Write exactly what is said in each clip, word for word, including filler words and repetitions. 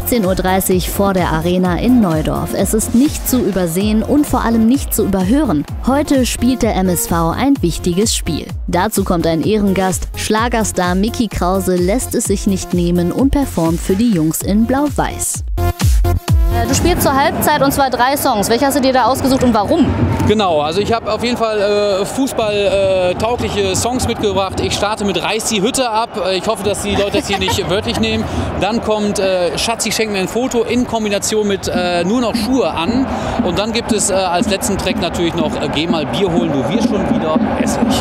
sechzehn Uhr dreißig vor der Arena in Neudorf. Es ist nicht zu übersehen und vor allem nicht zu überhören. Heute spielt der M S V ein wichtiges Spiel. Dazu kommt ein Ehrengast. Schlagerstar Micky Krause lässt es sich nicht nehmen und performt für die Jungs in Blau-Weiß. Du spielst zur Halbzeit und zwar drei Songs. Welche hast du dir da ausgesucht und warum? Genau, also ich habe auf jeden Fall äh, fußballtaugliche äh, Songs mitgebracht. Ich starte mit Reiß die Hütte ab. Ich hoffe, dass die Leute das hier nicht wörtlich nehmen. Dann kommt äh, Schatzi, schenk mir ein Foto in Kombination mit äh, Nur noch Schuhe an. Und dann gibt es äh, als letzten Track natürlich noch äh, Geh mal Bier holen, du wirst schon wieder hässlich.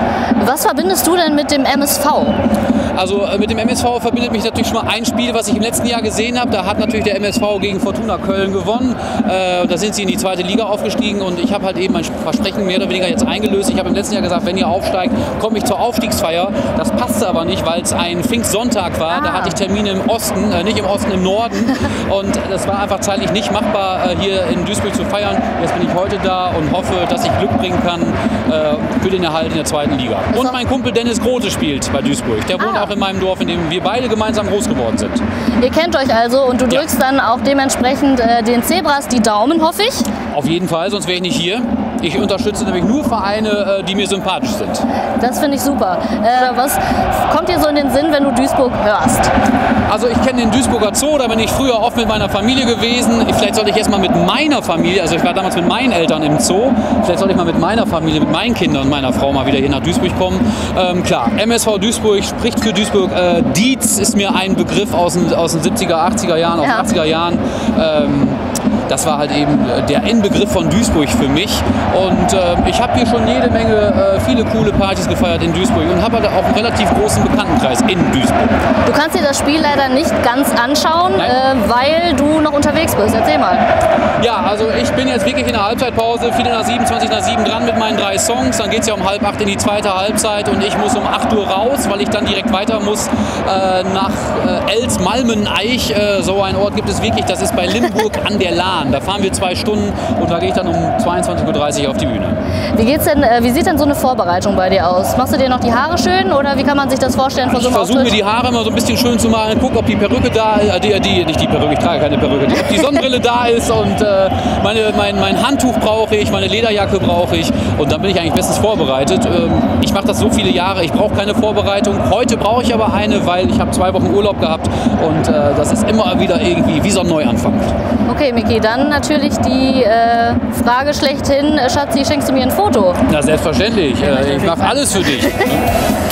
Was verbindest du denn mit dem M S V? Also äh, mit dem M S V verbindet mich natürlich schon mal ein Spiel, was ich im letzten Jahr gesehen habe. Da hat natürlich der M S V gegen Fortuna Köln gewonnen. Äh, da sind sie in die zweite Liga aufgestiegen und ich habe halt eben mein Versprechen mehr oder weniger jetzt eingelöst. Ich habe im letzten Jahr gesagt, wenn ihr aufsteigt, komme ich zur Aufstiegsfeier. Das passte aber nicht, weil es ein Pfingstsonntag war. Ah. Da hatte ich Termine im Osten, äh, nicht im Osten, im Norden. Und das war einfach zeitlich nicht machbar, äh, hier in Duisburg zu feiern. Jetzt bin ich heute da und hoffe, dass ich Glück bringen kann äh, für den Erhalt in der zweiten Liga. Und mein Kumpel Dennis Grote spielt bei Duisburg. Der wohnt ah. auch in meinem Dorf, in dem wir beide gemeinsam groß geworden sind. Ihr kennt euch also und du drückst ja. dann auch dementsprechend äh, den Zebras die Daumen, hoffe ich? Auf jeden Fall, sonst wäre ich nicht hier. Ich unterstütze nämlich nur Vereine, die mir sympathisch sind. Das finde ich super. Äh, was kommt dir so in den Sinn, wenn du Duisburg hörst? Also ich kenne den Duisburger Zoo, da bin ich früher oft mit meiner Familie gewesen. Vielleicht sollte ich erst mal mit meiner Familie, also ich war damals mit meinen Eltern im Zoo, vielleicht sollte ich mal mit meiner Familie, mit meinen Kindern und meiner Frau mal wieder hier nach Duisburg kommen. Ähm, klar, M S V Duisburg spricht für Duisburg. Äh, Dietz ist mir ein Begriff aus den, aus den siebziger, achtziger Jahren, aus ja. den achtziger Jahren. Ähm, Das war halt eben der Inbegriff von Duisburg für mich. Und äh, ich habe hier schon jede Menge, äh, viele coole Partys gefeiert in Duisburg und habe halt auch einen relativ großen Bekanntenkreis in Duisburg. Du kannst dir das Spiel leider nicht ganz anschauen, äh, weil du noch unterwegs bist. Erzähl mal. Ja, also ich bin jetzt wirklich in der Halbzeitpause, Viertel nach sieben, zwanzig nach sieben dran mit meinen drei Songs. Dann geht es ja um halb acht in die zweite Halbzeit und ich muss um acht Uhr raus, weil ich dann direkt weiter muss äh, nach äh, Elz-Malmen-Eich. Äh, so ein Ort gibt es wirklich, das ist bei Limburg an der Lahn. Da fahren wir zwei Stunden und da gehe ich dann um zweiundzwanzig Uhr dreißig auf die Bühne. Wie geht's denn, äh, wie sieht denn so eine Vorbereitung bei dir aus? Machst du dir noch die Haare schön oder wie kann man sich das vorstellen von so einem Auftritt? Ich versuche mir die Haare immer so ein bisschen schön zu malen, gucke, ob die Perücke da ist, äh, die, die, nicht die Perücke, ich trage keine Perücke, die, ob die Sonnenbrille da ist und äh, meine, mein, mein Handtuch brauche ich, meine Lederjacke brauche ich und dann bin ich eigentlich bestens vorbereitet. Ähm, ich mache das so viele Jahre, ich brauche keine Vorbereitung. Heute brauche ich aber eine, weil ich habe zwei Wochen Urlaub gehabt und äh, das ist immer wieder irgendwie wie so ein Neuanfang. Okay, Micky, dann natürlich die äh, Frage schlechthin. Schatzi, schenkst du mir ein Foto? Na, selbstverständlich. Äh, ich mache alles für dich.